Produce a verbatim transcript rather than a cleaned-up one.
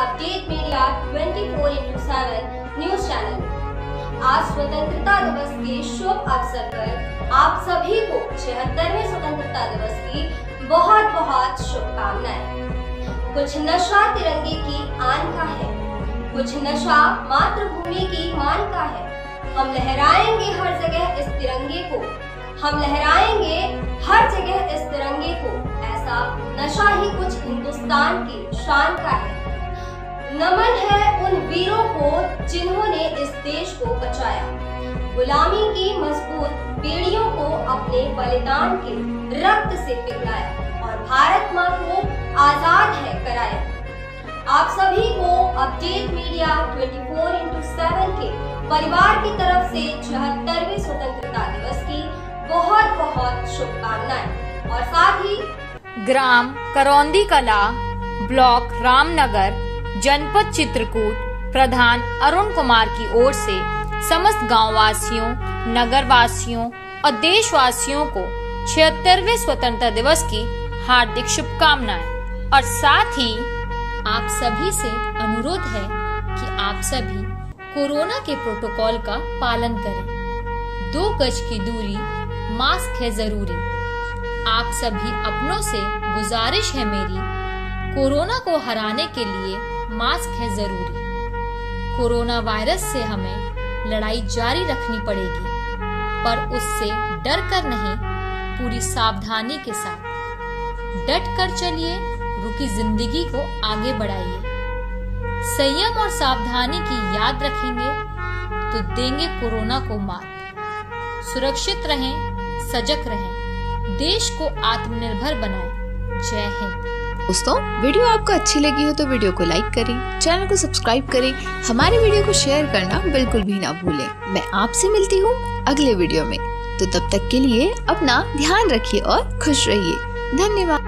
Update media चौबीस into सात news channel में आज स्वतंत्रता दिवस के शुभ अवसर पर आप सभी को छिहत्तरवें स्वतंत्रता दिवस की बहुत बहुत शुभकामनाएं। कुछ नशा तिरंगे की आन का है, कुछ नशा मातृभूमि की मान का है। हम लहराएंगे हर जगह इस तिरंगे को, हम लहराएंगे हर जगह इस तिरंगे को। ऐसा नशा ही कुछ हिंदुस्तान की शान का है। नमन है उन वीरों को जिन्होंने इस देश को बचाया, गुलामी की मजबूत बेड़ियों को अपने बलिदान के रक्त से पिघलाया और भारत मां को आजाद है कराया। आप सभी को अपडेट मीडिया चौबीस इंटू सात के परिवार की तरफ से छिहत्तरवें स्वतंत्रता दिवस की बहुत बहुत शुभकामनाएं और साथ ही ग्राम करौंदी कला, ब्लॉक रामनगर, जनपद चित्रकूट प्रधान अरुण कुमार की ओर से समस्त गांव वासियों, नगर वासियों और देशवासियों को छिहत्तरवें स्वतंत्रता दिवस की हार्दिक शुभकामनाएं। और साथ ही आप सभी से अनुरोध है कि आप सभी कोरोना के प्रोटोकॉल का पालन करें। दो गज की दूरी, मास्क है जरूरी। आप सभी अपनों से गुजारिश है मेरी, कोरोना को हराने के लिए मास्क है जरूरी। कोरोना वायरस से हमें लड़ाई जारी रखनी पड़ेगी, पर उससे डर कर नहीं, पूरी सावधानी के साथ डट कर चलिए, रुकी जिंदगी को आगे बढ़ाइए। संयम और सावधानी की याद रखेंगे तो देंगे कोरोना को मात। सुरक्षित रहें, सजग रहें, देश को आत्मनिर्भर बनाएं। जय हिंद। दोस्तों, वीडियो आपको अच्छी लगी हो तो वीडियो को लाइक करें, चैनल को सब्सक्राइब करें, हमारे वीडियो को शेयर करना बिल्कुल भी ना भूलें। मैं आपसे मिलती हूँ अगले वीडियो में, तो तब तक के लिए अपना ध्यान रखिए और खुश रहिए। धन्यवाद।